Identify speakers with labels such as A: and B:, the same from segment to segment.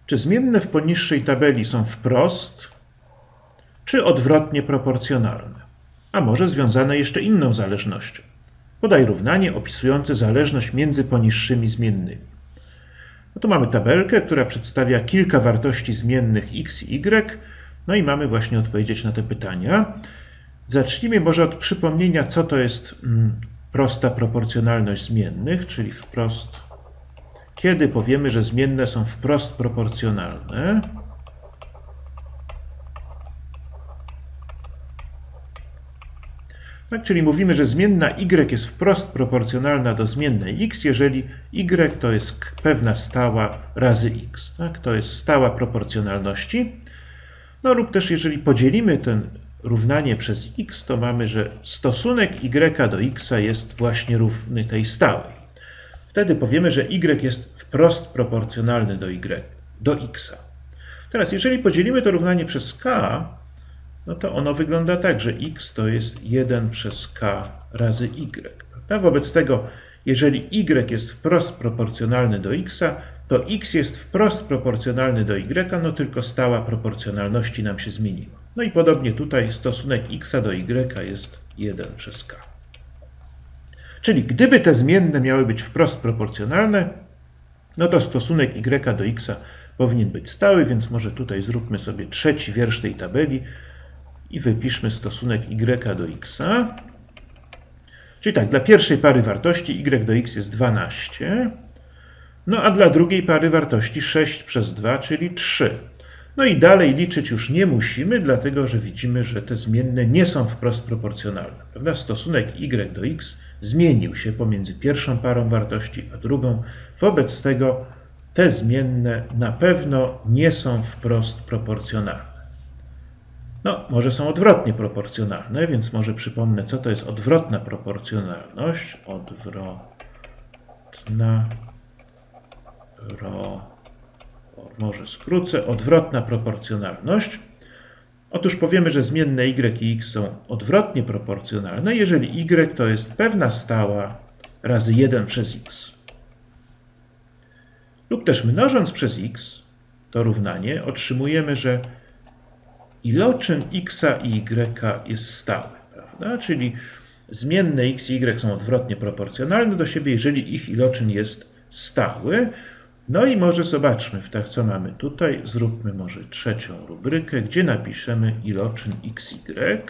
A: Czy zmienne w poniższej tabeli są wprost, czy odwrotnie proporcjonalne? A może związane jeszcze inną zależnością? Podaj równanie opisujące zależność między poniższymi zmiennymi. No to mamy tabelkę, która przedstawia kilka wartości zmiennych x i y, no i mamy właśnie odpowiedzieć na te pytania. Zacznijmy może od przypomnienia, co to jest prosta proporcjonalność zmiennych, czyli wprost, kiedy powiemy, że zmienne są wprost proporcjonalne. Tak, czyli mówimy, że zmienna y jest wprost proporcjonalna do zmiennej x, jeżeli y to jest pewna stała razy x. Tak? To jest stała proporcjonalności. No lub też jeżeli podzielimy ten równanie przez x, to mamy, że stosunek y do x jest właśnie równy tej stałej. Wtedy powiemy, że y jest wprost proporcjonalny do x. Teraz jeżeli podzielimy to równanie przez k, no to ono wygląda tak, że x to jest 1 przez k razy y. Prawda? Wobec tego, jeżeli y jest wprost proporcjonalny do x, to x jest wprost proporcjonalny do y, no tylko stała proporcjonalności nam się zmieniła. No i podobnie tutaj stosunek x do y jest 1 przez k. Czyli gdyby te zmienne miały być wprost proporcjonalne, no to stosunek y do x powinien być stały, więc może tutaj zróbmy sobie trzeci wiersz tej tabeli i wypiszmy stosunek y do x. Czyli tak, dla pierwszej pary wartości y do x jest 12, no a dla drugiej pary wartości 6 przez 2, czyli 3. No i dalej liczyć już nie musimy, dlatego że widzimy, że te zmienne nie są wprost proporcjonalne. Prawda? Stosunek y do x zmienił się pomiędzy pierwszą parą wartości a drugą. Wobec tego te zmienne na pewno nie są wprost proporcjonalne. No, może są odwrotnie proporcjonalne, więc może przypomnę, co to jest odwrotna proporcjonalność. Może skrócę, odwrotna proporcjonalność. Otóż powiemy, że zmienne y i x są odwrotnie proporcjonalne, jeżeli y to jest pewna stała razy 1 przez x. Lub też mnożąc przez x to równanie, otrzymujemy, że iloczyn x i y jest stały, prawda? Czyli zmienne x i y są odwrotnie proporcjonalne do siebie, jeżeli ich iloczyn jest stały. No i może zobaczmy, co mamy tutaj. Zróbmy może trzecią rubrykę, gdzie napiszemy iloczyn x, y.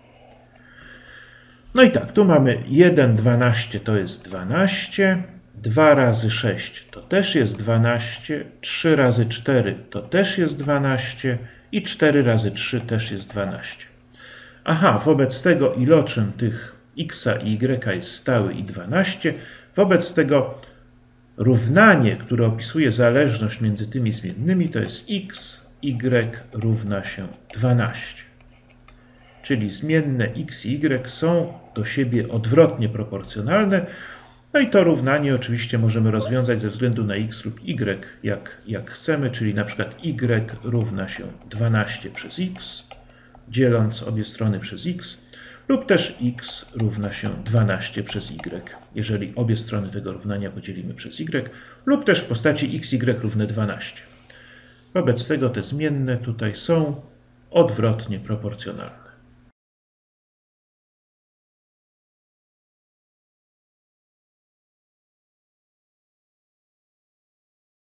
A: No i tak, tu mamy 1, 12 to jest 12, 2 razy 6 to też jest 12, 3 razy 4 to też jest 12 i 4 razy 3 też jest 12. Aha, wobec tego iloczyn tych x i y jest stały i 12, wobec tego równanie, które opisuje zależność między tymi zmiennymi, to jest x, y równa się 12. Czyli zmienne x i y są do siebie odwrotnie proporcjonalne. No i to równanie oczywiście możemy rozwiązać ze względu na x lub y, jak chcemy, czyli na przykład y równa się 12 przez x, dzieląc obie strony przez x, lub też x równa się 12 przez y, jeżeli obie strony tego równania podzielimy przez y, lub też w postaci x, y równe 12. Wobec tego te zmienne tutaj są odwrotnie proporcjonalne.